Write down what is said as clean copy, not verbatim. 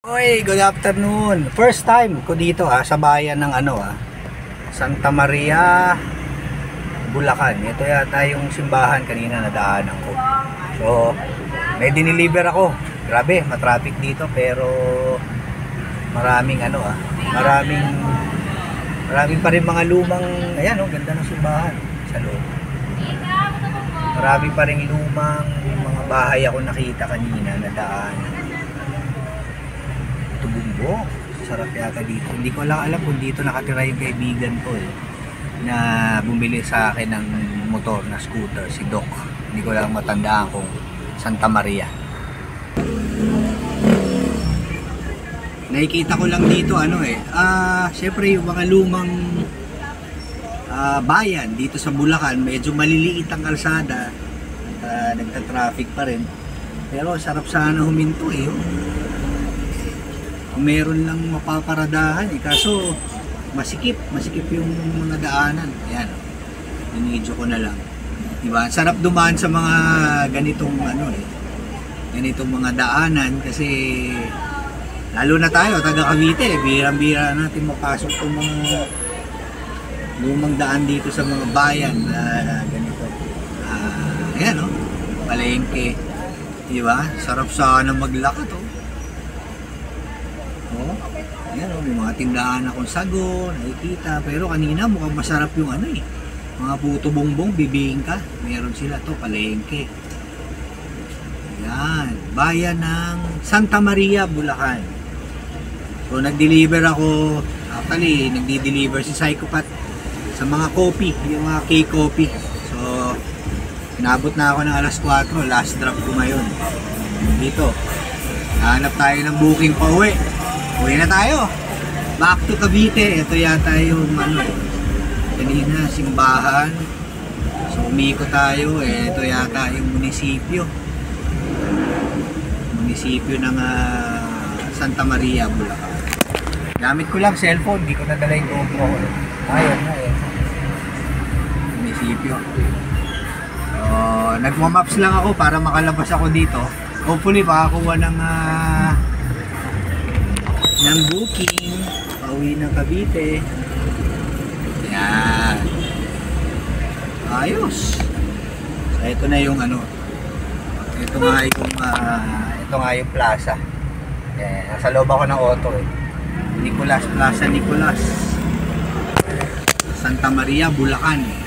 Oy, good afternoon. First time ko dito sa bayan ng Santa Maria, Bulacan. Ito yata yung simbahan kanina na daanan ko. So, may diniliver ako. Grabe, matraffic dito pero maraming maraming pa rin mga lumang, ayan ganda ng simbahan sa loob. Marami pa rin lumang mga bahay ako nakita kanina na daanan. Tubumbo, sarap yata dito. Hindi ko lang alam kung dito nakatira yung kaibigan ko na bumili sa akin ng motor na scooter, si Doc. Hindi ko lang matandaan kung Santa Maria. Nakikita ko lang dito syempre yung mga lumang bayan dito sa Bulacan, medyo maliliit ang kalsada at nagta-traffic pa rin. Pero sarap sana huminto kung meron lang mapaparadahan kaso masikip yung mga daanan. Ayan, binidyo ko na lang, diba? Sarap dumaan sa mga ganitong ganitong mga daanan kasi lalo na tayo taga Cavite, bihirang-bihira natin mapasok itong mga lumang daan dito sa mga bayan na ganito. Ayan palengke, diba? Sarap sana maglakad ayan may mga tindahan akong sago nakikita, pero kanina mukhang masarap yung mga puto bongbong, bibingka, meron sila palengke. Ayan, bayan ng Santa Maria, Bulacan. So nag-deliver ako, actually nagdi-deliver si Psychopath sa mga coffee, yung mga K-coffee. So inabot na ako ng alas 4, last drop ko ngayon dito. Hanap tayo ng booking pa uwi. Uwi na tayo, back to Cavite. Ito yata yung kanina simbahan. So umikot tayo, ito yata yung munisipyo ng Santa Maria, Bulacan. Gamit ko lang cellphone, hindi ko nadala yung GoPro ko. Ayun munisipyo. Nagmamaps lang ako para makalabas ako dito. Hopefully makakuha ng booking pauwi ng Cavite. Yan, ayos. So ito na yung ito nga yung plaza. Nasa loob ako ng auto Plaza Nicolas, Santa Maria, Bulacan.